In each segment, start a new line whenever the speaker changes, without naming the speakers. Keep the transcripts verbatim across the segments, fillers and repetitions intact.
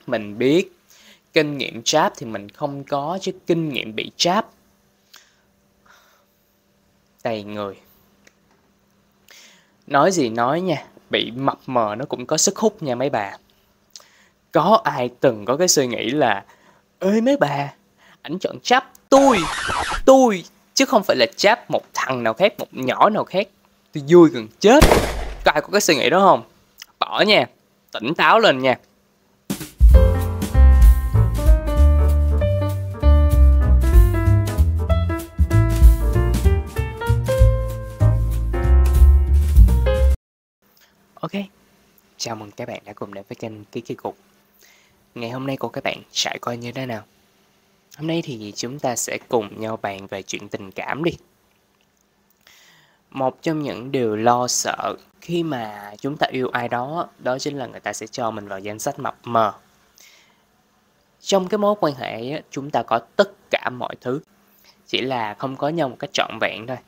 Mình biết kinh nghiệm trap thì mình không có, chứ kinh nghiệm bị trap đầy người. Nói gì nói nha, bị mập mờ nó cũng có sức hút nha mấy bà. Có ai từng có cái suy nghĩ là ê mấy bà, ảnh chọn trap tôi, tôi chứ không phải là trap một thằng nào khác, một nhỏ nào khác. Tôi vui gần chết. Có ai có cái suy nghĩ đó không? Bỏ nha, tỉnh táo lên nha. Ok, chào mừng các bạn đã cùng đến với kênh Ký Kỳ Cục. Ngày hôm nay của các bạn trải qua như thế nào? Hôm nay thì chúng ta sẽ cùng nhau bàn về chuyện tình cảm đi. Một trong những điều lo sợ khi mà chúng ta yêu ai đó, đó chính là người ta sẽ cho mình vào danh sách mập mờ. Trong cái mối quan hệ chúng ta có tất cả mọi thứ, chỉ là không có nhau một cách trọn vẹn thôi.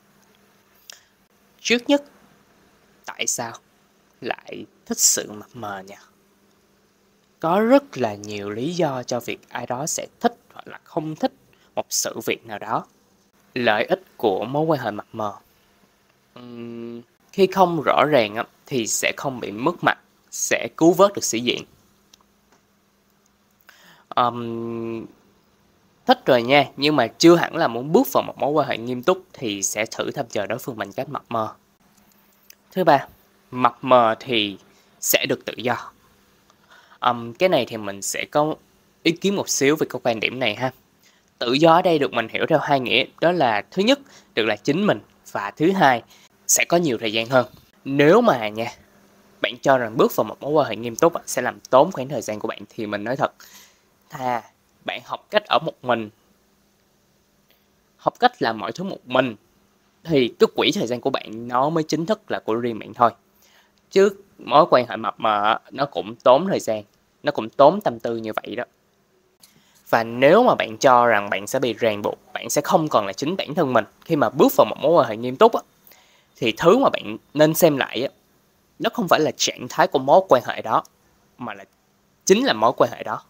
Trước nhất, tại sao lại thích sự mập mờ nhỉ? Có rất là nhiều lý do cho việc ai đó sẽ thích hoặc là không thích một sự việc nào đó. Lợi ích của mối quan hệ mập mờ, uhm, khi không rõ ràng thì sẽ không bị mất mặt, sẽ cứu vớt được sĩ diện. Um, thích rồi nha, nhưng mà chưa hẳn là muốn bước vào một mối quan hệ nghiêm túc thì sẽ thử thăm dò đối phương bằng cách mập mờ. Thứ ba, mập mờ thì sẽ được tự do. Um, cái này thì mình sẽ có ý kiến một xíu về cái quan điểm này ha. Tự do ở đây được mình hiểu theo hai nghĩa, đó là thứ nhất, được là chính mình, và thứ hai, sẽ có nhiều thời gian hơn. Nếu mà nha, bạn cho rằng bước vào một mối quan hệ nghiêm túc sẽ làm tốn khoảng thời gian của bạn, thì mình nói thật, thà bạn học cách ở một mình, học cách làm mọi thứ một mình, thì cái quỹ thời gian của bạn nó mới chính thức là của riêng bạn thôi. Chứ mối quan hệ mập mờ nó cũng tốn thời gian, nó cũng tốn tâm tư như vậy đó. Và nếu mà bạn cho rằng bạn sẽ bị ràng buộc, bạn sẽ không còn là chính bản thân mình khi mà bước vào một mối quan hệ nghiêm túc á, thì thứ mà bạn nên xem lại á, nó không phải là trạng thái của mối quan hệ đó, mà là chính là mối quan hệ đó,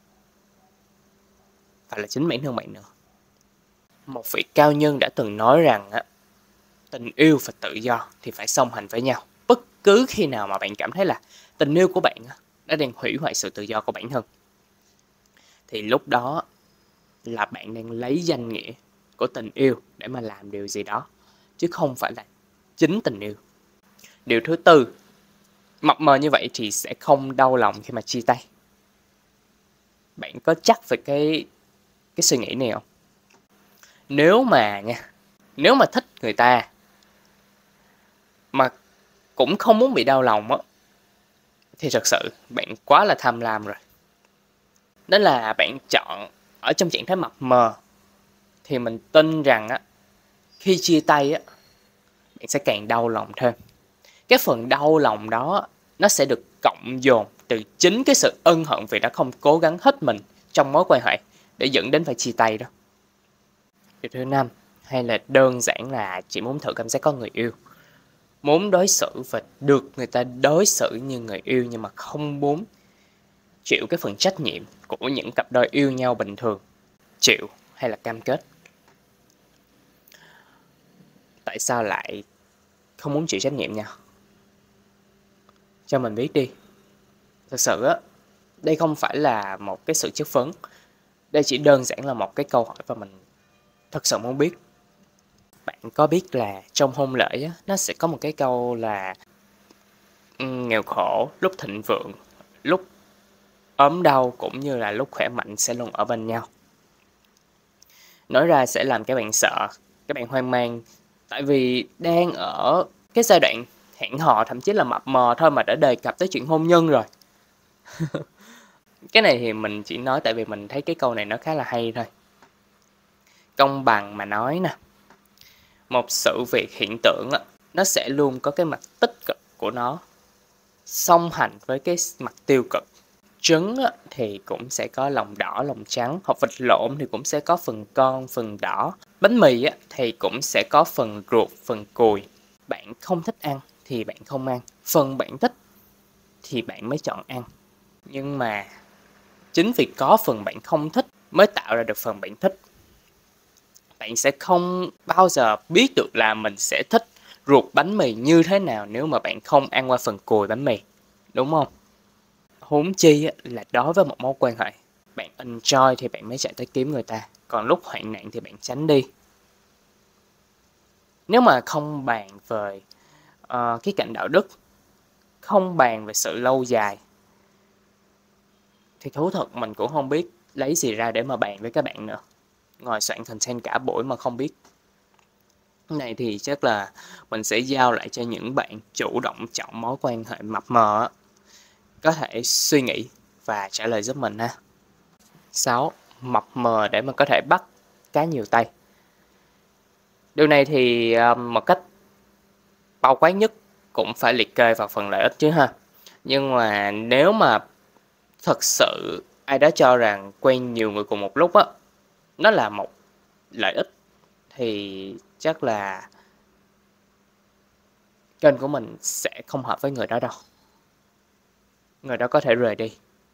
và là chính bản thân bạn nữa. Một vị cao nhân đã từng nói rằng á, tình yêu và tự do thì phải song hành với nhau. Bất cứ khi nào mà bạn cảm thấy là tình yêu của bạn đã đang hủy hoại sự tự do của bản thân, thì lúc đó là bạn đang lấy danh nghĩa của tình yêu để mà làm điều gì đó, chứ không phải là chính tình yêu. Điều thứ tư, mập mờ như vậy thì sẽ không đau lòng khi mà chia tay. Bạn có chắc về cái cái suy nghĩ này không? Nếu mà nha, nếu mà thích người ta mà cũng không muốn bị đau lòng á, thì thật sự bạn quá là tham lam rồi. Đó là bạn chọn ở trong trạng thái mập mờ, thì mình tin rằng á, khi chia tay á, bạn sẽ càng đau lòng thêm. Cái phần đau lòng đó nó sẽ được cộng dồn từ chính cái sự ân hận vì đã không cố gắng hết mình trong mối quan hệ để dẫn đến phải chia tay đó. Điều thứ năm, hay là đơn giản là chỉ muốn thử cảm giác có người yêu, muốn đối xử và được người ta đối xử như người yêu, nhưng mà không muốn chịu cái phần trách nhiệm của những cặp đôi yêu nhau bình thường chịu hay là cam kết. Tại sao lại không muốn chịu trách nhiệm nha? Cho mình biết đi. Thật sự á, đây không phải là một cái sự chất vấn, đây chỉ đơn giản là một cái câu hỏi và mình thật sự muốn biết. Bạn có biết là trong hôn lễ á, nó sẽ có một cái câu là nghèo khổ, lúc thịnh vượng, lúc ốm đau cũng như là lúc khỏe mạnh sẽ luôn ở bên nhau. Nói ra sẽ làm các bạn sợ, các bạn hoang mang, tại vì đang ở cái giai đoạn hẹn hò, thậm chí là mập mờ thôi mà đã đề cập tới chuyện hôn nhân rồi. Cái này thì mình chỉ nói tại vì mình thấy cái câu này nó khá là hay thôi. Công bằng mà nói nè, một sự việc hiện tượng á, nó sẽ luôn có cái mặt tích cực của nó song hành với cái mặt tiêu cực. Trứng á, thì cũng sẽ có lòng đỏ lòng trắng, hoặc vịt lộn thì cũng sẽ có phần con phần đỏ. Bánh mì á, thì cũng sẽ có phần ruột phần cùi. Bạn không thích ăn thì bạn không ăn, phần bạn thích thì bạn mới chọn ăn. Nhưng mà chính vì có phần bạn không thích mới tạo ra được phần bạn thích. Bạn sẽ không bao giờ biết được là mình sẽ thích ruột bánh mì như thế nào nếu mà bạn không ăn qua phần cùi bánh mì, đúng không? Huống chi là đối với một mối quan hệ, bạn enjoy thì bạn mới chạy tới kiếm người ta, còn lúc hoạn nạn thì bạn tránh đi. Nếu mà không bàn về uh, cái cạnh đạo đức, không bàn về sự lâu dài, thì thú thật mình cũng không biết lấy gì ra để mà bàn với các bạn nữa. Ngồi soạn content cả buổi mà không biết. Cái này thì chắc là mình sẽ giao lại cho những bạn chủ động chọn mối quan hệ mập mờ á, có thể suy nghĩ và trả lời giúp mình ha. sáu. Mập mờ để mà có thể bắt cá nhiều tay. Điều này thì một cách bao quát nhất cũng phải liệt kê vào phần lợi ích chứ ha. Nhưng mà nếu mà thật sự ai đó cho rằng quen nhiều người cùng một lúc á, nó là một lợi ích, thì chắc là kênh của mình sẽ không hợp với người đó đâu. Người đó có thể rời đi.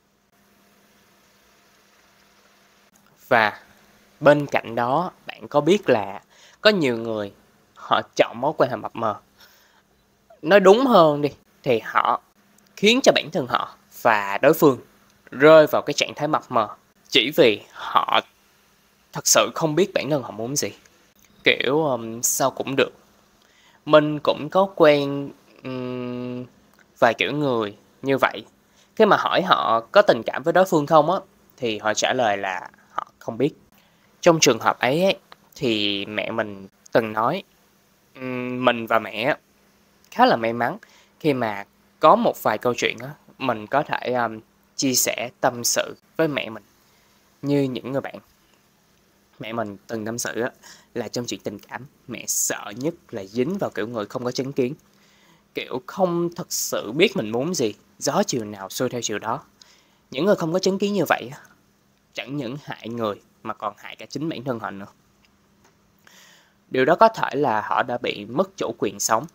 Và bên cạnh đó, bạn có biết là có nhiều người họ chọn mối quan hệ mập mờ. Nói đúng hơn đi, thì họ khiến cho bản thân họ và đối phương rơi vào cái trạng thái mập mờ chỉ vì họ thật sự không biết bản thân họ muốn gì. Kiểu um, sao cũng được. Mình cũng có quen um, vài kiểu người như vậy. Khi mà hỏi họ có tình cảm với đối phương không á, thì họ trả lời là họ không biết. Trong trường hợp ấy, ấy thì mẹ mình từng nói um, mình và mẹ khá là may mắn khi mà có một vài câu chuyện á, mình có thể um, chia sẻ tâm sự với mẹ mình như những người bạn. Mẹ mình từng tâm sự á, là trong chuyện tình cảm, mẹ sợ nhất là dính vào kiểu người không có chứng kiến. Kiểu không thật sự biết mình muốn gì, gió chiều nào xuôi theo chiều đó. Những người không có chứng kiến như vậy á, chẳng những hại người mà còn hại cả chính bản thân họ nữa. Điều đó có thể là họ đã bị mất chủ quyền sống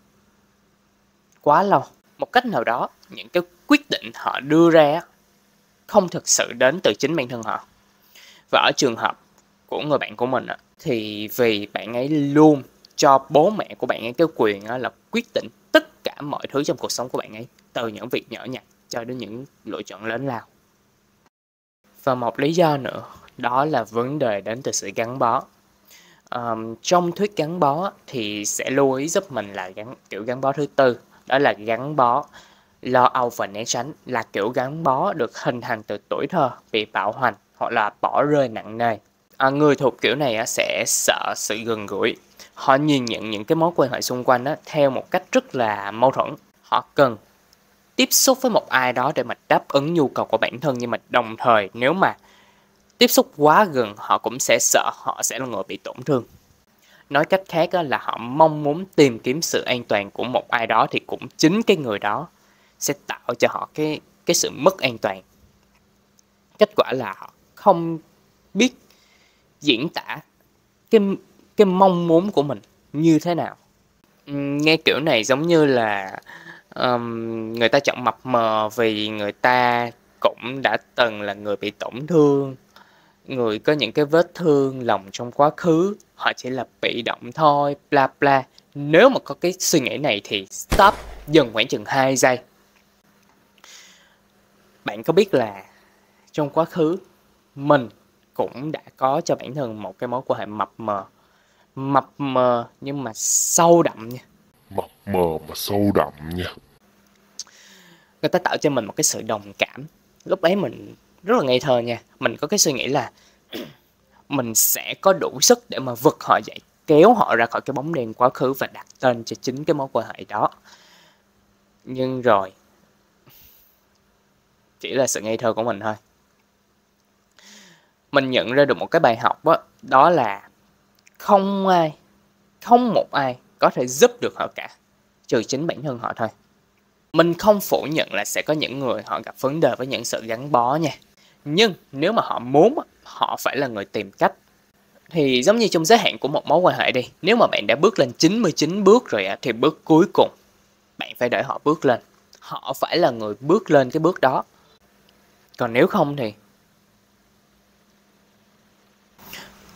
quá lâu. Một cách nào đó, những cái quyết định họ đưa ra không thực sự đến từ chính bản thân họ. Và ở trường hợp của người bạn của mình thì vì bạn ấy luôn cho bố mẹ của bạn ấy cái quyền là quyết định tất cả mọi thứ trong cuộc sống của bạn ấy, từ những việc nhỏ nhặt cho đến những lựa chọn lớn lao. Và một lý do nữa, đó là vấn đề đến từ sự gắn bó. Um, trong thuyết gắn bó thì sẽ lưu ý giúp mình là gắn, kiểu gắn bó thứ tư, đó là gắn bó lo âu và né tránh, là kiểu gắn bó được hình thành từ tuổi thơ bị bạo hành hoặc là bỏ rơi nặng nề. À, người thuộc kiểu này á, sẽ sợ sự gần gũi. Họ nhìn nhận những cái mối quan hệ xung quanh á, theo một cách rất là mâu thuẫn. Họ cần tiếp xúc với một ai đó để mà đáp ứng nhu cầu của bản thân, nhưng mà đồng thời nếu mà tiếp xúc quá gần, họ cũng sẽ sợ họ sẽ là người bị tổn thương. Nói cách khác á, là họ mong muốn tìm kiếm sự an toàn của một ai đó, thì cũng chính cái người đó sẽ tạo cho họ cái, cái sự mất an toàn. Kết quả là họ không biết diễn tả cái, cái mong muốn của mình như thế nào. Nghe kiểu này giống như là um, người ta chọn mập mờ vì người ta cũng đã từng là người bị tổn thương, người có những cái vết thương lòng trong quá khứ, họ chỉ là bị động thôi, bla bla. Nếu mà có cái suy nghĩ này thì stop dừng khoảng chừng hai giây. Bạn có biết là trong quá khứ mình cũng đã có cho bản thân một cái mối quan hệ mập mờ. Mập mờ nhưng mà sâu đậm nha.
Mập mờ mà sâu đậm nha.
Người ta tạo cho mình một cái sự đồng cảm. Lúc ấy mình rất là ngây thơ nha. Mình có cái suy nghĩ là mình sẽ có đủ sức để mà vực họ dậy, kéo họ ra khỏi cái bóng đen quá khứ và đặt tên cho chính cái mối quan hệ đó. Nhưng rồi chỉ là sự ngây thơ của mình thôi. Mình nhận ra được một cái bài học đó, đó là không ai, không một ai có thể giúp được họ cả, trừ chính bản thân họ thôi. Mình không phủ nhận là sẽ có những người họ gặp vấn đề với những sự gắn bó nha. Nhưng nếu mà họ muốn, họ phải là người tìm cách. Thì giống như trong giới hạn của một mối quan hệ đi, nếu mà bạn đã bước lên chín mươi chín bước rồi thì bước cuối cùng bạn phải để họ bước lên. Họ phải là người bước lên cái bước đó. Còn nếu không thì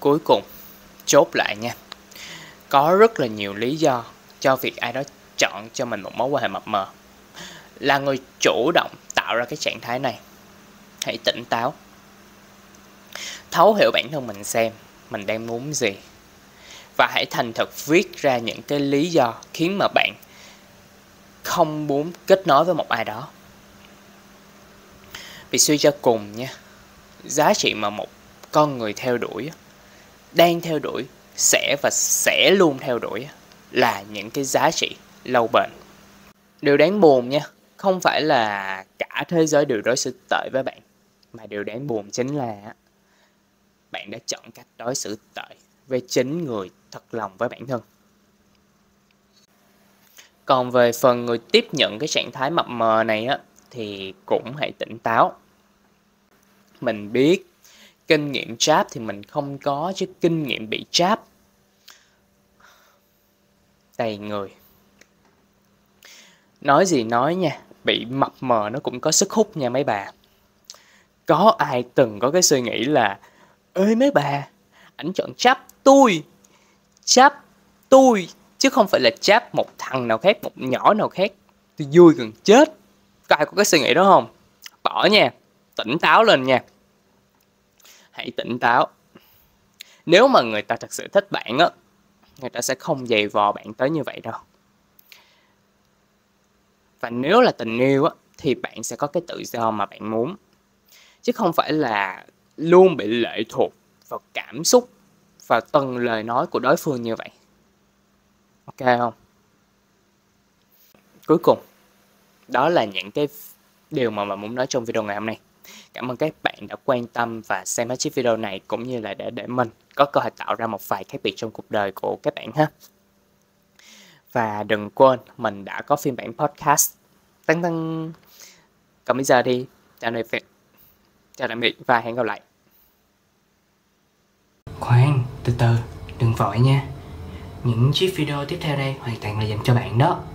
Cuối cùng, chốt lại nha. Có rất là nhiều lý do cho việc ai đó chọn cho mình một mối quan hệ mập mờ. Là người chủ động tạo ra cái trạng thái này. Hãy tỉnh táo. Thấu hiểu bản thân mình xem mình đang muốn gì. Và hãy thành thật viết ra những cái lý do khiến mà bạn không muốn kết nối với một ai đó. Vì suy cho cùng nha, giá trị mà một con người theo đuổi, đang theo đuổi, sẽ và sẽ luôn theo đuổi là những cái giá trị lâu bền. Điều đáng buồn nha, không phải là cả thế giới đều đối xử tệ với bạn, mà điều đáng buồn chính là bạn đã chọn cách đối xử tệ với chính người thật lòng với bản thân. Còn về phần người tiếp nhận cái trạng thái mập mờ này á, thì cũng hãy tỉnh táo. Mình biết kinh nghiệm trap thì mình không có, chứ kinh nghiệm bị trap đầy người. Nói gì nói nha, bị mập mờ nó cũng có sức hút nha mấy bà. Có ai từng có cái suy nghĩ là ê mấy bà, ảnh chọn trap tôi, trap tôi, chứ không phải là trap một thằng nào khác, một nhỏ nào khác. Tôi vui gần chết. Có ai có cái suy nghĩ đó không? Bỏ nha, tỉnh táo lên nha. Hãy tỉnh táo. Nếu mà người ta thật sự thích bạn á, người ta sẽ không giày vò bạn tới như vậy đâu. Và nếu là tình yêu á, thì bạn sẽ có cái tự do mà bạn muốn, chứ không phải là luôn bị lệ thuộc vào cảm xúc, vào từng lời nói của đối phương như vậy. Ok không? Cuối cùng, đó là những cái điều mà mình muốn nói trong video ngày hôm nay. Cảm ơn các bạn đã quan tâm và xem hết chiếc video này, cũng như là để để mình có cơ hội tạo ra một vài khác biệt trong cuộc đời của các bạn ha. Và đừng quên, mình đã có phiên bản podcast. Tăng tăng. Còn bây giờ thì chào tạm biệt, chào tạm biệt và hẹn gặp lại. Khoan, từ từ, đừng vội nha. Những chiếc video tiếp theo đây hoàn toàn là dành cho bạn đó.